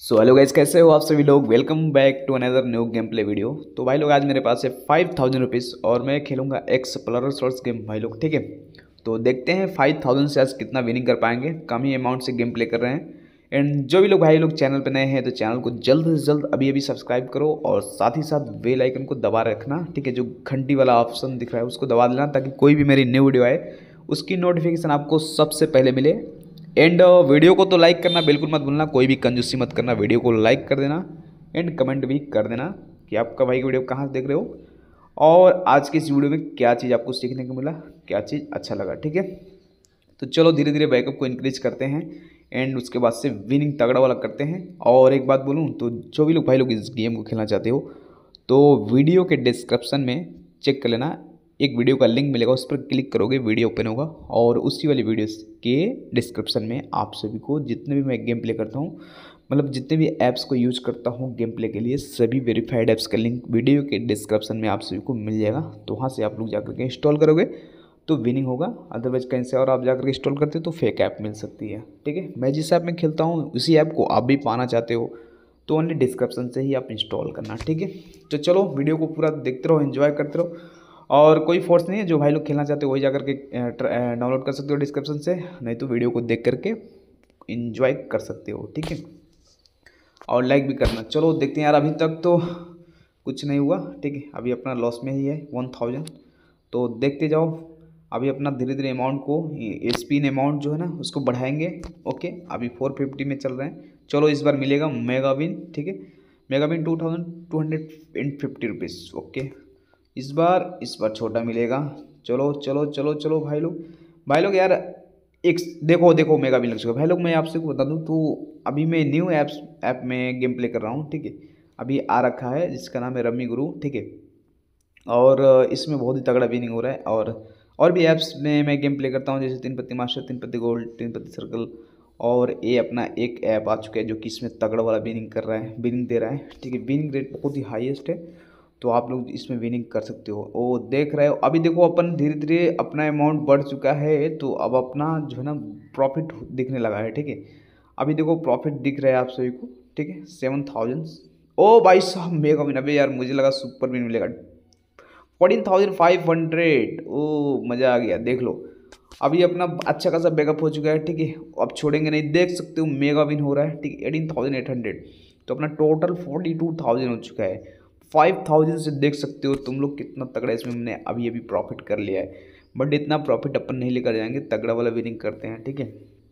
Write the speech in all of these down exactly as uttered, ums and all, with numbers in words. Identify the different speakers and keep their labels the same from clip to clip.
Speaker 1: So hello guys, कैसे हो आप सभी लोग। Welcome back to another new game play video. तो भाई लोग आज मेरे पास है फाइव थाउजेंड रुपीज़ और मैं खेलूंगा एक्सप्लोरर सोर्स गेम भाई लोग, ठीक है। तो देखते हैं फाइव थाउजेंड से आज कितना विनिंग कर पाएंगे। कम ही अमाउंट से गेम प्ले कर रहे हैं। एंड जो भी लोग भाई लोग चैनल पे नए हैं तो चैनल को जल्द से जल्द अभी अभी सब्सक्राइब करो और साथ ही साथ बेल आइकन को दबा रखना, ठीक है। जो घंटी वाला ऑप्शन दिख रहा है उसको दबा देना ताकि कोई भी मेरी न्यू वीडियो आए उसकी नोटिफिकेशन आपको सबसे पहले मिले। एंड वीडियो को तो लाइक करना बिल्कुल मत भूलना, कोई भी कंजूसी मत करना, वीडियो को लाइक कर देना एंड कमेंट भी कर देना कि आपका भाई की वीडियो कहाँ से देख रहे हो और आज की इस वीडियो में क्या चीज़ आपको सीखने को मिला, क्या चीज़ अच्छा लगा, ठीक है। तो चलो धीरे धीरे बैकअप को इंक्रीज करते हैं एंड उसके बाद से विनिंग तगड़ा वाला करते हैं। और एक बात बोलूँ तो जो भी लोग भाई लोग इस गेम को खेलना चाहते हो तो वीडियो के डिस्क्रिप्शन में चेक कर लेना, एक वीडियो का लिंक मिलेगा, उस पर क्लिक करोगे वीडियो ओपन होगा और उसी वाली वीडियो के डिस्क्रिप्शन में आप सभी को जितने भी मैं गेम प्ले करता हूँ, मतलब जितने भी ऐप्स को यूज करता हूँ गेम प्ले के लिए, सभी वेरीफाइड ऐप्स का लिंक वीडियो के डिस्क्रिप्शन में आप सभी को मिल जाएगा। तो वहाँ से आप लोग जाकर के इंस्टॉल करोगे तो विनिंग होगा, अदरवाइज कहीं से और आप जाकर के इंस्टॉल करते हो तो फेक ऐप मिल सकती है, ठीक है। मैं जिस ऐप में खेलता हूँ उसी ऐप को आप भी पाना चाहते हो तो ओनली डिस्क्रिप्शन से ही आप इंस्टॉल करना, ठीक है। तो चलो वीडियो को पूरा देखते रहो, एंजॉय करते रहो और कोई फोर्स नहीं है, जो भाई लोग खेलना चाहते हो वही जाकर के डाउनलोड कर सकते हो डिस्क्रिप्शन से, नहीं तो वीडियो को देख करके एंजॉय कर सकते हो, ठीक है। और लाइक भी करना। चलो देखते हैं यार, अभी तक तो कुछ नहीं हुआ, ठीक है। अभी अपना लॉस में ही है वन थाउजेंड। तो देखते जाओ, अभी अपना धीरे धीरे अमाउंट को स्पिन अमाउंट जो है ना उसको बढ़ाएंगे। ओके, अभी फोर फिफ्टी में चल रहे हैं। चलो इस बार मिलेगा मेगा विन, ठीक है। Mega win two thousand two hundred and fifty rupees. Okay, इस बार इस बार छोटा मिलेगा। चलो चलो चलो चलो भाई लोग, भाई लोग यार एक देखो देखो मेगा विन लग चुका भाई लोग। मैं आपसे को बता दूं तो अभी मैं न्यू ऐप्स ऐप में गेम प्ले कर रहा हूँ, ठीक है। अभी आ रखा है जिसका नाम है रमी गुरु, ठीक है। और इसमें बहुत ही तगड़ा विनिंग हो रहा है। और और भी ऐप्स में मैं गेम प्ले करता हूँ जैसे तीन पत्ती मास्टर, तीन पत्ती गोल्ड, तीन पत्ती सर्कल। और ये अपना एक ऐप आ चुका है जो कि इसमें तगड़ा वाला विनिंग कर रहा है, विनिंग दे रहा है, ठीक है। विनिंग रेट बहुत ही हाईएस्ट है, तो आप लोग इसमें विनिंग कर सकते हो। वो देख रहे हो, अभी देखो अपन धीरे धीरे अपना अमाउंट बढ़ चुका है तो अब अपना जो है ना प्रॉफिट दिखने लगा है, ठीक है। अभी देखो प्रॉफिट दिख रहा है आप सभी को, ठीक है। Seven thousand. ओ भाई साहब मेगा विन, अबे यार मुझे लगा सुपर विन मिलेगा। Fourteen thousand five hundred. ओ मज़ा आ गया, देख लो अभी अपना अच्छा खासा बैकअप हो चुका है, ठीक है। अब छोड़ेंगे नहीं, देख सकते हो मेगा विन हो रहा है, ठीक है। एटीन थाउजेंड एट हंड्रेड, तो अपना टोटल फोर्टी टू थाउजेंड हो चुका है। फाइव थाउजेंड से देख सकते हो तुम लोग कितना तगड़ा इसमें हमने अभी अभी प्रॉफिट कर लिया है। बट इतना प्रॉफिट अपन नहीं लेकर जाएंगे, तगड़ा वाला विनिंग करते हैं, ठीक है।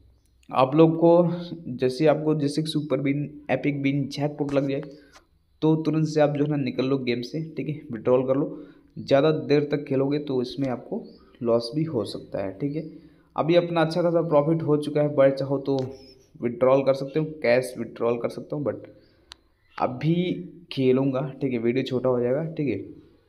Speaker 1: आप लोग को जैसे आपको जैसे super win, epic win, jackpot लग जाए तो तुरंत से आप जो है ना निकल लो गेम से, ठीक है। विड्रॉल कर लो। ज़्यादा देर तक खेलोगे तो इसमें आपको लॉस भी हो सकता है, ठीक है। अभी अपना अच्छा खासा प्रॉफिट हो चुका है, बट चाहो तो विड्रॉल कर सकते हो, कैश विड्रॉल कर सकता हूँ, बट अभी खेलूँगा, ठीक है। वीडियो छोटा हो जाएगा, ठीक है।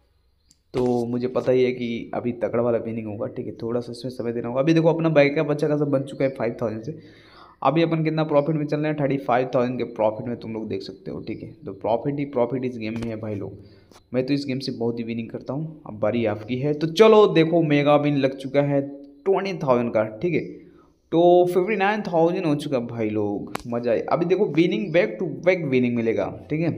Speaker 1: तो मुझे पता ही है कि अभी तगड़ा वाला विनिंग होगा, ठीक है। थोड़ा सा इसमें समय देना होगा। अभी देखो अपना बैकअप अच्छा खासा बन चुका है फाइव थाउजेंड से। अभी अपन कितना प्रॉफिट में चल रहे हैं, थर्टी फाइव थाउजेंड के प्रॉफिट में तुम लोग देख सकते हो, ठीक है। तो प्रॉफिट ही प्रॉफिट इस गेम में है भाई लोग। मैं तो इस गेम से बहुत ही विनिंग करता हूँ, अब बारी आपकी है। तो चलो देखो मेगा विन लग चुका है ट्वेंटी थाउजेंड का, ठीक है। तो फिफ्टी नाइन थाउजेंड हो चुका भाई लोग, मजा आए। अभी देखो winning back to back winning मिलेगा, ठीक है।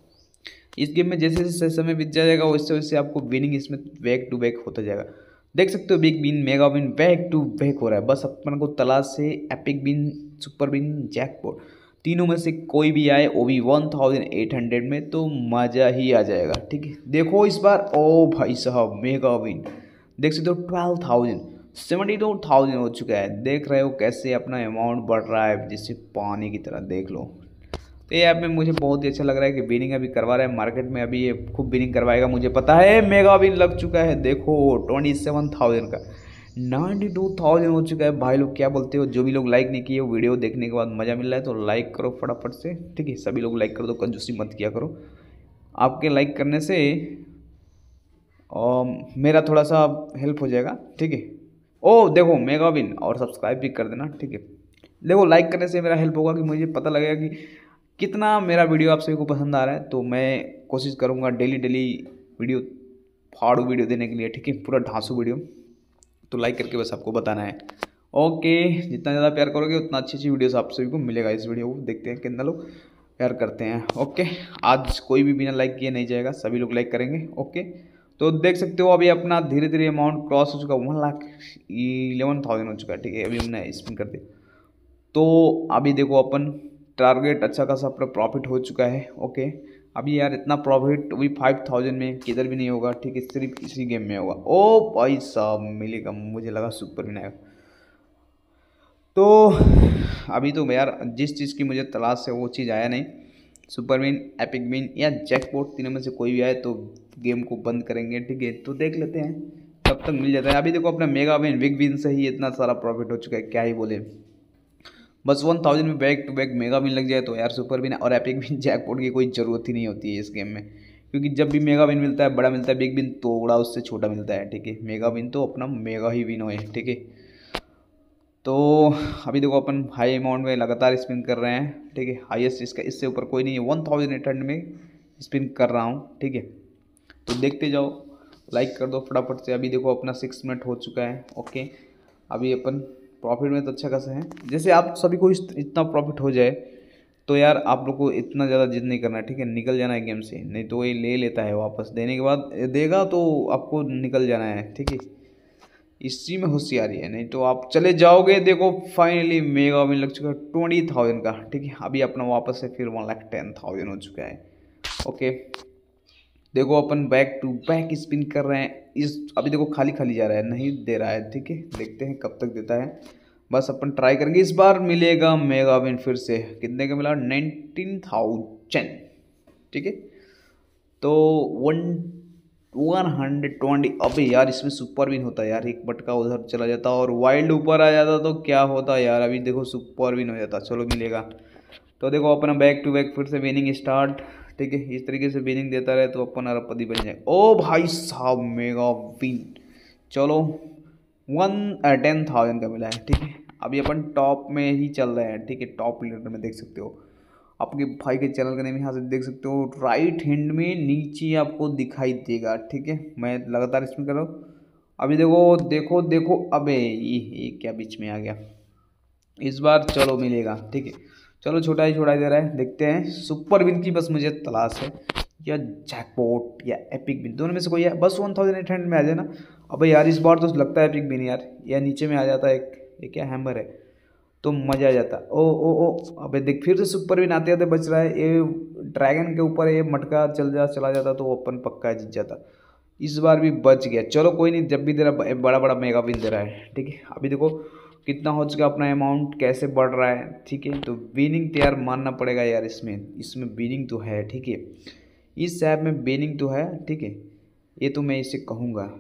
Speaker 1: इस गेम में जैसे जैसे समय बीत जाएगा वैसे वैसे आपको विनिंग इसमें बैक टू बैक होता जाएगा। देख सकते हो big win, mega win back to back हो रहा है। बस अपन को तलाश से epic win, super win, jackpot तीनों में से कोई भी आए, वो भी वन थाउजेंड एट हंड्रेड में, तो मज़ा ही आ जाएगा, ठीक है। देखो इस बार ओ भाई साहब मेगा विन देख सकते हो twelve thousand, seventy two thousand हो चुका है। देख रहे हो कैसे अपना अमाउंट बढ़ रहा है जिससे पानी की तरह, देख लो। तो ये ऐप में मुझे बहुत ही अच्छा लग रहा है कि विनिंग अभी करवा रहा है मार्केट में, अभी ये खूब विनिंग करवाएगा मुझे पता है। मेगा विन लग चुका है, देखो ट्वेंटी सेवन थाउजेंड का नाइन्टी टू थाउजेंड हो चुका है भाई लोग। क्या बोलते हो, जो भी लोग लाइक नहीं किए, वीडियो देखने के बाद मज़ा मिल रहा है तो लाइक करो फटाफट से, ठीक है। सभी लोग लाइक कर दो, कंजूसी मत किया करो। आपके लाइक करने से और मेरा थोड़ा सा हेल्प हो जाएगा, ठीक है। ओ देखो मेगा विन, और सब्सक्राइब भी कर देना, ठीक है। देखो लाइक करने से मेरा हेल्प होगा कि मुझे पता लगेगा कि कितना मेरा वीडियो आप सभी को पसंद आ रहा है। तो मैं कोशिश करूँगा डेली डेली वीडियो, फाड़ू वीडियो देने के लिए, ठीक है। पूरा ढांसू वीडियो, तो लाइक करके बस आपको बताना है। ओके, जितना ज़्यादा प्यार करोगे उतना अच्छी अच्छी वीडियोस आप सभी को मिलेगा। इस वीडियो को देखते हैं कितना लोग यार करते हैं। ओके, आज कोई भी बिना लाइक किए नहीं जाएगा, सभी लोग लाइक करेंगे। ओके, तो देख सकते हो अभी अपना धीरे धीरे अमाउंट क्रॉस हो चुका है, वन लाख इलेवन थाउजेंड हो चुका है। ठीक है, अभी हमने स्पिन कर दिया तो अभी देखो अपन टारगेट अच्छा खासा अपना प्रॉफिट हो चुका है। ओके, अभी यार इतना प्रॉफिट अभी फाइव थाउजेंड में किधर भी नहीं होगा। ठीक है, सिर्फ इसी गेम में होगा। ओ भाई साहब मिलेगा, मुझे लगा सुपर भी नहीं आएगा। तो अभी तो यार जिस चीज़ की मुझे तलाश है वो चीज़ आया नहीं। सुपर विन, एपिक विन या जैकपॉट, तीनों में से कोई भी आए तो गेम को बंद करेंगे। ठीक है, तो देख लेते हैं कब तक मिल जाता है। अभी देखो अपना मेगा विन, बिग विन से ही इतना सारा प्रॉफिट हो चुका है, क्या ही बोले। बस वन थाउजेंड में back to back mega win लग जाए तो यार सुपर विन और एपिक विन जैकपॉट की कोई ज़रूरत ही नहीं होती है इस गेम में, क्योंकि जब भी मेगा विन मिलता है बड़ा मिलता है, बिग विन थोड़ा उससे छोटा मिलता है। ठीक है, मेगा विन तो अपना मेगा ही विन हो। ठीक है, तो अभी देखो अपन हाई अमाउंट में लगातार स्पिन कर रहे हैं। ठीक है, हाईएस्ट इसका इससे ऊपर कोई नहीं है, वन थाउजेंड एट हंड्रेड में स्पिन कर रहा हूँ। ठीक है, तो देखते जाओ, लाइक कर दो फटाफट से। अभी देखो अपना सिक्स मिनट हो चुका है। ओके, अभी अपन प्रॉफिट में तो अच्छा खासा है। जैसे आप सभी को इस इतना प्रॉफिट हो जाए तो यार आप लोग को इतना ज़्यादा जिद नहीं करना है। ठीक है, निकल जाना है गेम से, नहीं तो ये ले लेता है वापस, देने के बाद देगा तो आपको निकल जाना है। ठीक है, इसी में होशियारी है, नहीं तो आप चले जाओगे। देखो फाइनली मेगा विन लग चुका है ट्वेंटी थाउजेंड का। ठीक है, अभी अपना वापस से फिर वन लाख टेन थाउजेंड हो चुका है। ओके, देखो अपन बैक टू बैक स्पिन कर रहे हैं। इस अभी देखो खाली खाली जा रहा है, नहीं दे रहा है। ठीक है, देखते हैं कब तक देता है, बस अपन ट्राई करेंगे। इस बार मिलेगा मेगा विन फिर से। कितने का मिला? Nineteen thousand. ठीक है, तो वन वन हंड्रेड ट्वेंटी। अबे यार इसमें सुपर विन होता यार, एक मटका उधर चला जाता और वाइल्ड ऊपर आ जाता तो क्या होता यार। अभी देखो सुपर विन हो जाता। चलो मिलेगा तो देखो अपना बैक टू बैक फिर से विनिंग स्टार्ट। ठीक है, इस तरीके से विनिंग देता रहे तो अपन अरबपति बन जाए। ओ भाई साहब मेगा विन, चलो वन टेन थाउजेंड का मिला है। ठीक है, अभी अपन टॉप में ही चल रहे हैं। ठीक है, टॉप लीडर में देख सकते हो, आपके भाई के चैनल का नेम यहाँ से देख सकते हो, राइट हैंड में नीचे आपको दिखाई देगा। ठीक है, मैं लगातार इसमें कर रहा हूँ। अभी देखो देखो देखो, अबे ये ये क्या बीच में आ गया। इस बार चलो मिलेगा। ठीक है, चलो छोटा ही छोटा ही दे रहा है, देखते हैं। सुपर विन की बस मुझे तलाश है, या जैकपॉट या एपिक विन, दोनों में से कोई है। बस वन थाउजेंड एट हंड्रेड में आ जाए ना। अबे यार इस बार तो लगता है एपिक विन यार, या नीचे में आ जाता है एक, ये क्या हैमर है, तो मज़ा आ जाता। ओ ओ ओ अबे देख फिर से सुपर विन आते आते बच रहा है। ये ड्रैगन के ऊपर ये मटका चल जा चला जाता तो अपन पक्का जीत जाता। इस बार भी बच गया। चलो कोई नहीं, जब भी दे रहा बड़ा बड़ा मेगा विन दे रहा है। ठीक है, अभी देखो कितना हो चुका अपना अमाउंट, कैसे बढ़ रहा है। ठीक है, तो विनिंग तो यार मानना पड़ेगा यार, इसमें इसमें विनिंग तो है। ठीक है, इस ऐप में विनिंग तो है। ठीक है, ये तो मैं इसे कहूँगा,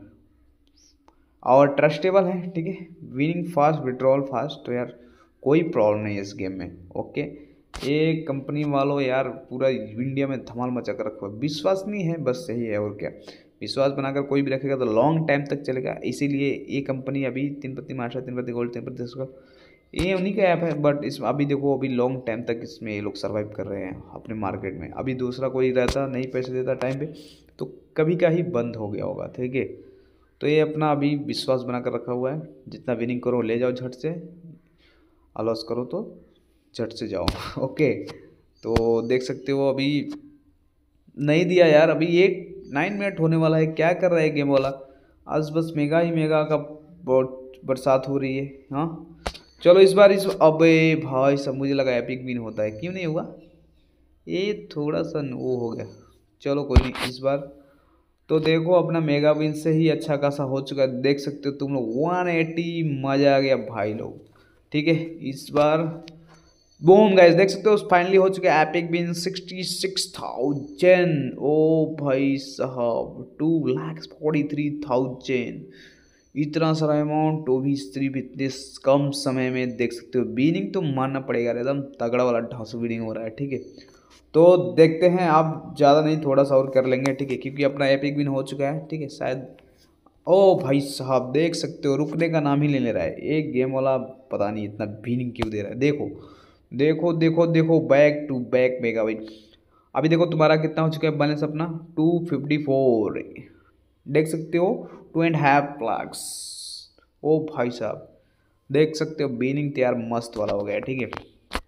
Speaker 1: और ट्रस्टेबल है। ठीक है, विनिंग फास्ट, विड्रॉल फास्ट, तो यार कोई प्रॉब्लम नहीं है इस गेम में। ओके, ये कंपनी वालों यार पूरा इंडिया में धमाल मचा कर रखा है। विश्वास नहीं है, बस सही है, और क्या। विश्वास बनाकर कोई भी रखेगा तो लॉन्ग टाइम तक चलेगा। इसीलिए ये कंपनी अभी तीन पत्ती मार्शल, तीन पत्ती गोल्ड, तीन पत्ती सिल्वर, ये उन्हीं का ऐप है। बट इस अभी देखो अभी लॉन्ग टाइम तक इसमें ये लोग सर्वाइव कर रहे हैं अपने मार्केट में। अभी दूसरा कोई रहता नहीं पैसे देता टाइम पे तो कभी का ही बंद हो गया होगा। ठीक है, तो ये अपना अभी विश्वास बनाकर रखा हुआ है। जितना विनिंग करो ले जाओ झट से, लॉस करो तो झट से जाओ। ओके, तो देख सकते हो अभी नहीं दिया यार। अभी ये नाइन मिनट होने वाला है, क्या कर रहा है गेम वाला। आज बस मेगा ही मेगा का बहुत बरसात हो रही है। हाँ चलो इस बार इस अबे भाई सब, मुझे लगा एपिक विन होता है, क्यों नहीं हुआ। ये थोड़ा सा वो हो गया। चलो कोई नहीं, इस बार तो देखो अपना मेगा विन से ही अच्छा खासा हो चुका है। देख सकते हो तुम लोग वन एटी, मज़ा आ गया भाई लोग। ठीक है, इस बार बूम गाइस, देख सकते हो फाइनली हो चुका है epic win sixty six thousand. ओ भाई साहब, two lakhs forty three thousand, इतना सारा अमाउंट, तो भी सिर्फ इतने कम समय में। देख सकते हो विनिंग तो मानना पड़ेगा, एकदम तगड़ा वाला ढांसू विनिंग हो रहा है। ठीक है, तो देखते हैं, आप ज़्यादा नहीं थोड़ा सा और कर लेंगे। ठीक है, क्योंकि अपना एपिक विन हो चुका है। ठीक है, शायद। ओ भाई साहब देख सकते हो रुकने का नाम ही ले ले रहा है एक गेम वाला, पता नहीं इतना विनिंग क्यों दे रहा है। देखो देखो देखो देखो, back to back mega win. अभी देखो तुम्हारा कितना हो चुका है बैलेंस अपना, टू फिफ्टी फोर। देख सकते हो, टू एंड हाफ लाख्स। ओ भाई साहब देख सकते हो विनिंग तैयार मस्त वाला हो गया। ठीक है,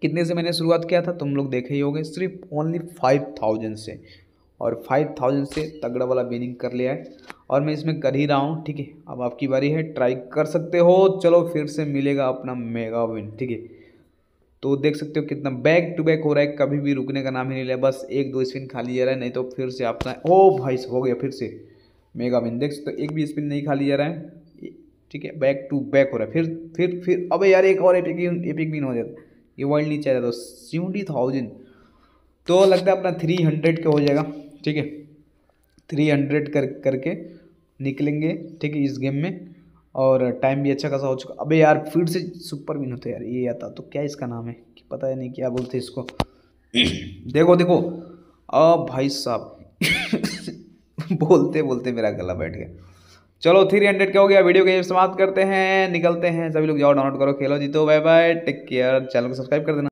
Speaker 1: कितने से मैंने शुरुआत किया था तुम लोग देखे ही होंगे, सिर्फ ओनली फाइव थाउजेंड से, और फाइव थाउजेंड से तगड़ा वाला विनिंग कर लिया है और मैं इसमें कर ही रहा हूँ। ठीक है, अब आपकी बारी है, ट्राई कर सकते हो। चलो फिर से मिलेगा अपना मेगा विन। ठीक है, तो देख सकते हो कितना बैक टू बैक हो रहा है, कभी भी रुकने का नाम ही नहीं लिया, बस एक दो स्पिन खाली जा रहा है, नहीं तो फिर से अपना ओ भाई हो गया फिर से मेगा विन। देख सकते हो एक भी स्पिन नहीं खाली जा रहा है। ठीक है, बैक टू बैक हो रहा है, फिर फिर फिर अबे यार एक और एपिक एपिक विन हो जाता, ये वर्ल्ड नीचे आ जाता तो सेवेंटी थाउजेंड, तो लगता है अपना थ्री हंड्रेड का हो जाएगा। ठीक है, थ्री हंड्रेड कर करके निकलेंगे। ठीक है, इस गेम में, और टाइम भी अच्छा खासा हो चुका। अबे यार फिर से सुपर विन होता है यार, ये आता तो क्या इसका नाम है कि पता है नहीं क्या बोलते इसको। देखो देखो अब भाई साहब बोलते बोलते मेरा गला बैठ गया। चलो थ्री हंड्रेड का हो गया, वीडियो के समाप्त करते हैं, निकलते हैं। सभी लोग जाओ डाउनलोड करो, खेलो जीतो, bye bye, take care, channel को सब्सक्राइब कर देना।